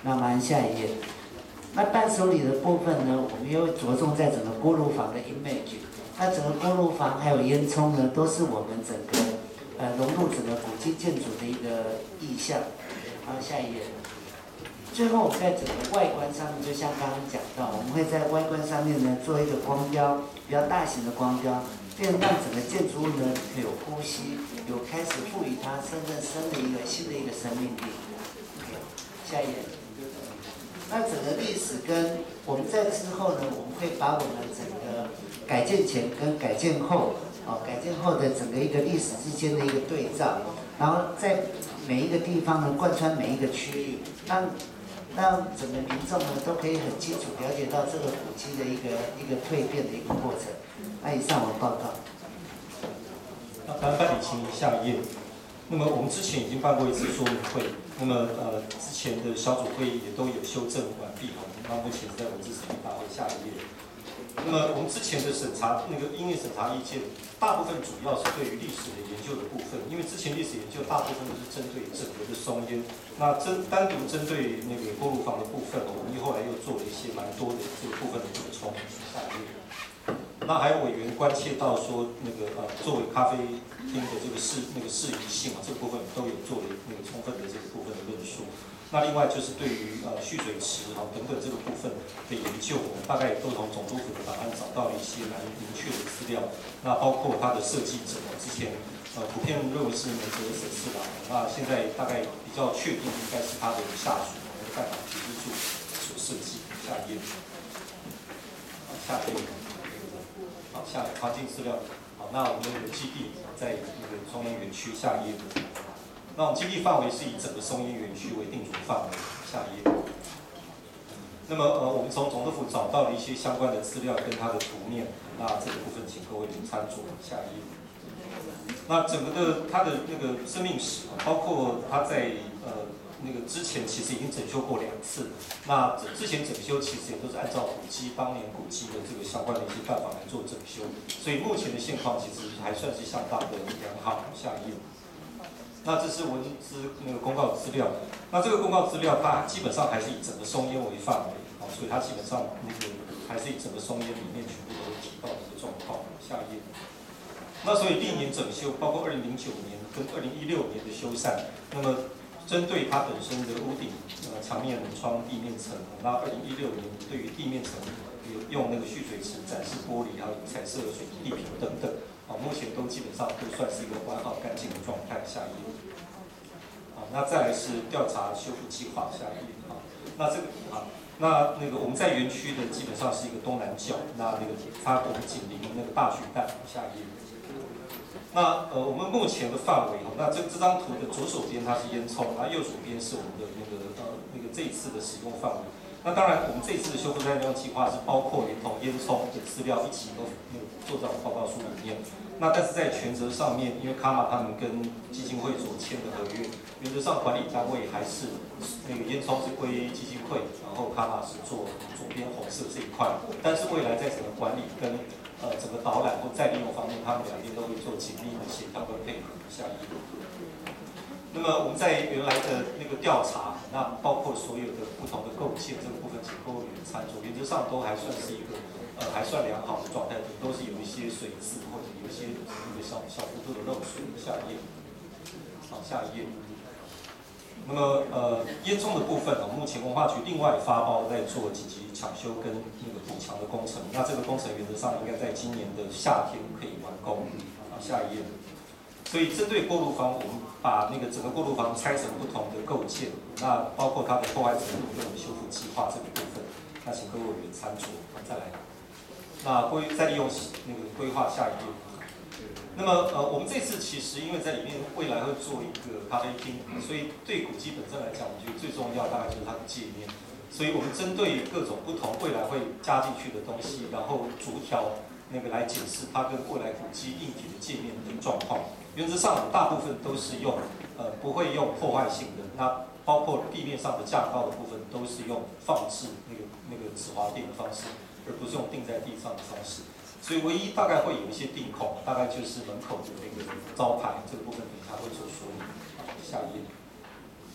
那马上下一页。那伴手礼的部分呢，我们又着重在整个锅炉房的 image。那整个锅炉房还有烟囱呢，都是我们整个融入整个古迹建筑的一个意象。好，下一页。最后，我们在整个外观上面，就像刚刚讲到，我们会在外观上面呢做一个光雕，比较大型的光雕，便让整个建筑物呢可以有呼吸，有开始赋予它真正新的一个生命力。下一页。那整个历史跟我们在之后呢，我们会把我们整个改建前跟改建后，改建后的整个一个历史之间的一个对照，然后在每一个地方呢贯穿每一个区域，让整个民众呢都可以很清楚了解到这个古迹的一个蜕变的一个过程。那以上我报告。 那班里请下一页。那么我们之前已经办过一次说明会，那么之前的小组会议也都有修正完毕了。那目前在文字审议大会下一页。那么我们之前的审查音乐审查意见，大部分主要是对于历史的研究的部分，因为之前历史研究大部分都是针对整个的松烟，那单独针对那个锅炉房的部分，我们后来又做了一些蛮多的这个部分的补充。下一页。那还有委员关切到说，作为咖啡厅的这个适宜性这个部分都有做了充分的这个部分的论述。那另外就是对于蓄水池等等这个部分的研究，我们大概也都从总督府的档案找到了一些蛮明确的资料。那包括它的设计者，之前普遍认为是梅泽审次郎，那现在大概比较确定应该是他的下属干法提之助所设计。下一页。下一页。好，下环境资料。好，那我们的基地在松烟园区。下一页。那我们基地范围是以整个松烟园区为定主范围。下一页。那么我们从总督府找到了一些相关的资料跟它的图面，那这个部分请各位参酌。下一页。那整个的它的生命史，包括它在之前其实已经整修过2次，那之前整修其实也都是按照当年古迹的这个相关的一些办法来做整修，所以目前的现况其实还算是相当的良好。下一页。那这是文资公告资料，那这个公告资料它基本上还是以整个松烟为范围，所以它基本上还是以整个松烟里面全部都提到的一个状况。下一页。那所以历年整修，包括2009年跟2016年的修缮，那么针对它本身的屋顶、墙面、门窗、地面层，那2016年对于地面层用蓄水池、展示玻璃，还有彩色水泥地坪等等，目前都基本上都算是一个完好干净的状态。下一页。那再来是调查修复计划。下一页。那这个我们在园区的基本上是一个东南角，那我们紧邻大巨蛋。下一页。那我们目前的范围，那这张图的左手边它是烟囱，那右手边是我们的这一次的使用范围。那当然，我们这一次的修复再利用计划是包括连同烟囱的资料一起都做在我们报告书里面。那但是在权责上面，因为卡玛他们跟基金会所签的合约，原则上管理单位还是烟囱是归基金会，然后卡玛是做左边红色这一块。但是未来在整个管理跟整个导览或再利用方面，他们两边都会做紧密的协调跟配合。下一页。那么我们在原来的调查，那包括所有的不同的构件这个部分，请各位参酌，原则上都还算是一个还算良好的状态，都是有一些水渍或者有一些小幅度的漏水。下一页。好，下一页。那么烟囱的部分，目前文化局另外发包在做紧急抢修跟补强的工程。那这个工程原则上应该在今年的夏天可以完工。下一页。所以针对锅炉房，我们把整个锅炉房拆成不同的构件，那包括它的破坏程度跟修复计划这个部分，那请各位委员参酌。再来，那再利用规划。下一页。那么我们这次其实因为在里面未来会做一个咖啡厅，所以对古迹本身来讲，我觉得最重要大概就是它的界面。所以我们针对各种不同未来会加进去的东西，然后逐条来解释它跟未来古迹硬体的界面的状况。原则上，大部分都是用不会用破坏性的，那包括地面上的架高的部分都是用放置止滑垫的方式，而不是用钉在地上的方式。所以唯一大概会有一些钉孔，大概就是门口的招牌这个部分，等一下会做说明。下一页。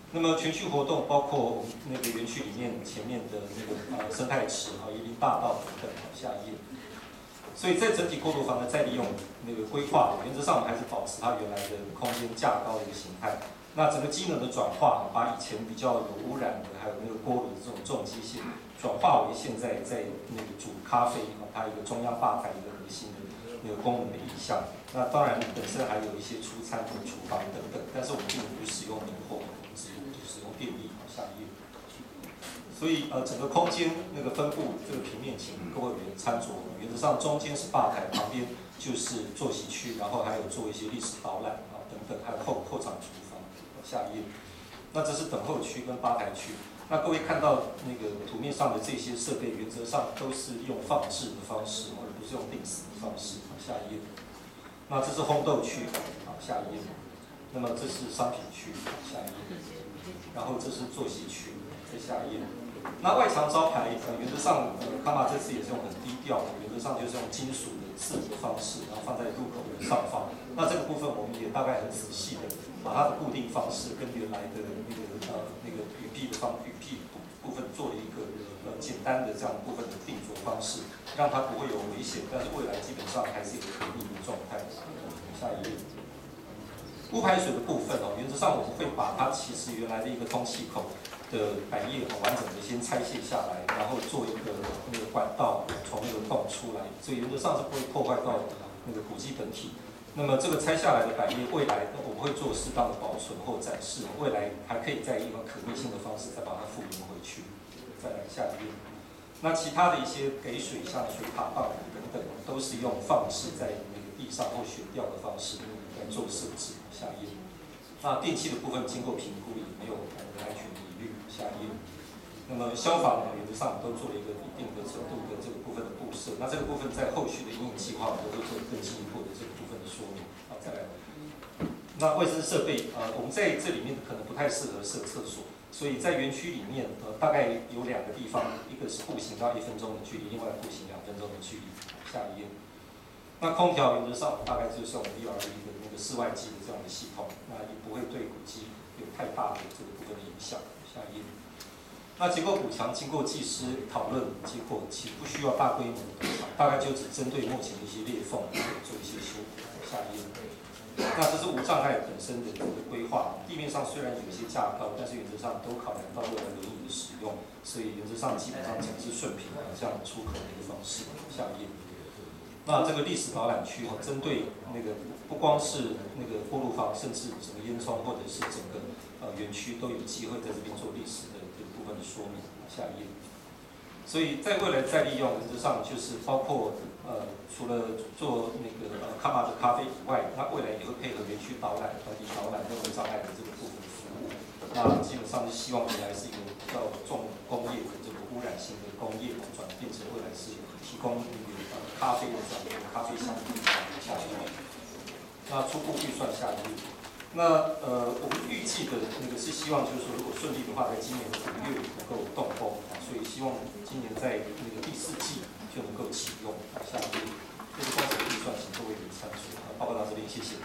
那么全区活动包括我们那个园区里面前面的那个生态池啊、椰林大道等等。下一页。所以在整体过渡房的再利用那个规划，原则上我们还是保持它原来的空间架高的一个形态。那整个机能的转化，把以前比较有污染的，还有那个锅炉的这种重机械，转化为现在在那个煮咖啡它一个中央吧台一个核心的那个功能的意向。那当然本身还有一些出餐的厨房等等，但是我们并不使用明火，我们只使用电力。下一页。所以整个空间那个分布这个平面，请各位委员参酌。原则上中间是吧台，旁边就是坐席区，然后还有做一些历史导览等等，还有后场厨房。下一页。那这是等候区跟吧台区。那各位看到那个图面上的这些设备，原则上都是用放置的方式，而不是用定死的方式。下一页。那这是烘豆区。下一页。那么这是商品区。下一页。然后这是坐席区。再下一页。那外墙招牌，原则上，康马这次也是用很低调的，原则上就是用金属的字的方式，然后放在入口的上方。那这个部分我们也大概很仔细的把它的固定方式跟原来的那个雨披部分做了一个简单的这样部分的定着方式，让它不会有危险，但是未来基本上还是一个可逆的状态。下一页。污排水的部分原则上我们会把它其实原来的一个通气口的百叶完整的先拆卸下来，然后做一个那个管道从那个洞出来，所以原则上是不会破坏到那个古迹本体。那么这个拆下来的百叶，未来我们会做适当的保存或展示，未来还可以再用可逆性的方式再把它复原回去。再来下一页。那其他的一些给水，像水塔棒等等，都是用放置在那个地上或悬吊的方式来做设置。下一页。那电器的部分经过评估也没有安全疑虑。下一页。那么消防原则上都做了一个一定的程度的这个部分的布设。那这个部分在后续的营运计划，我们都会做更进一步的这个部分的说明。好，再来。那卫生设备我们在这里面可能不太适合设厕所，所以在园区里面大概有2个地方，一个是步行到1分钟的距离，另外步行2分钟的距离。下一页。那空调原则上大概就是用 VRV 的那个室外机的这样的系统，那也不会对古迹有太大的这个部分的影响。下一页。那结构补强经过技师讨论，结果其不需要大规模的补强，大概就只针对目前的一些裂缝做一些修补。下一页。那这是无障碍本身的这个规划，地面上虽然有一些架高，但是原则上都考量到未来轮椅的使用，所以原则上基本上整是顺平这样出口的一个方式。下一页。那这个历史导览区针对那个不光是那个锅炉房，甚至整个烟囱或者是整个园区都有机会在这边做历史的这个部分的说明。下一页。所以在未来再利用，原则上就是包括除了做那个卡玛的咖啡以外，那未来也会配合园区导览、团体导览、无障碍的这个部分服务。那基本上是希望未来是一个比较重工业的这个污染性的工业转变成未来是提供那个咖啡的这样的咖啡香品。下一页。那初步预算下一页。那我们预计的那个是希望就是说，如果顺利的话，在今年的5月能够动工，所以希望今年在那个第4季就能够启用。下一页。这是工程预算，请各位参酌。报告到这里，谢谢。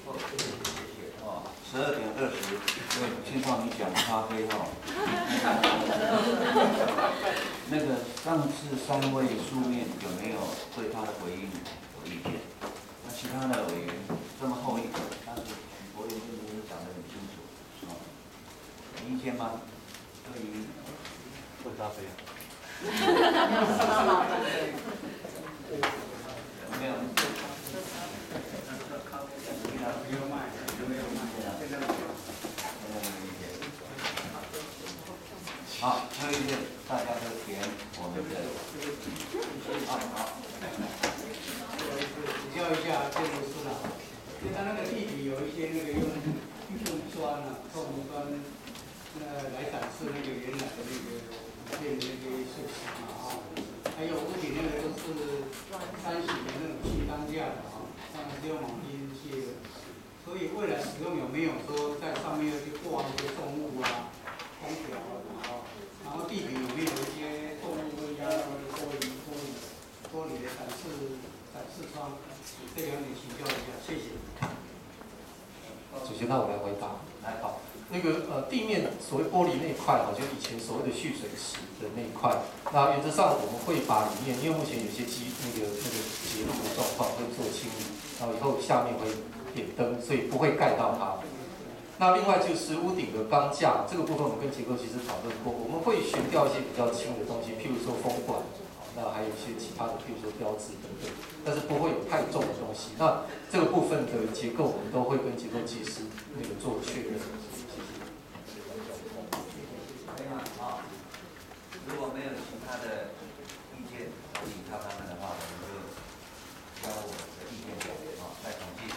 12:20，青少你讲咖啡那个上次3位书面有没有对他的回应有意见？那其他的委员这么厚一本，但是许博员跟您讲得很清楚，有意见吗？对于喝咖啡有没有？好，还有一件，大家都填我们的。好。 请教一下建筑师啦，因为他那个地底有一些那个用砖透明砖，来展示那个原来的那个片的那个设计嘛还有屋顶那个都是30的那种气缸架的当然是用锰金砌的，所以未来使用有没有说在上面要去挂一些重物空调然后地底有没有一些动物会压到那个玻璃的展示窗，这2点请教一下，谢谢。 主席，那我来回答。 来，好。 那个地面所谓玻璃那一块哈，就以前所谓的蓄水池的那一块。那原则上我们会把里面，因为目前有些那个结露的状况会做清理，然后以后下面会点灯，所以不会盖到它。那另外就是屋顶的钢架这个部分，我们跟结构其实讨论过，我们会悬吊一些比较轻的东西，譬如说风管，那还有一些其他的，譬如说标志等等，但是不会有太重的东西。那这个部分的结构，我们都会跟结构技师那个做确认。 好，如果没有其他的意见可以靠他们的话，我们就交我的意见表再统计。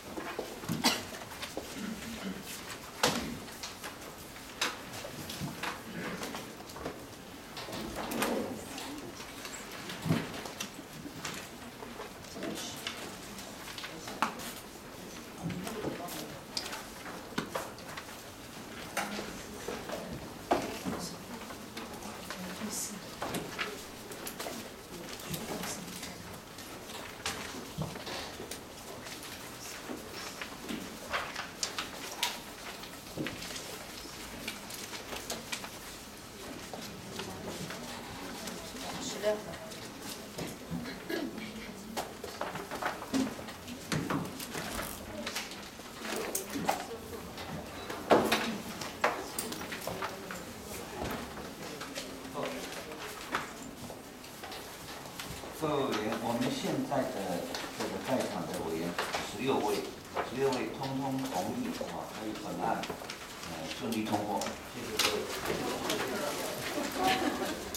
各位委员，我们现在的这个在场的委员16位通通同意所以本案顺利通过，谢谢各位。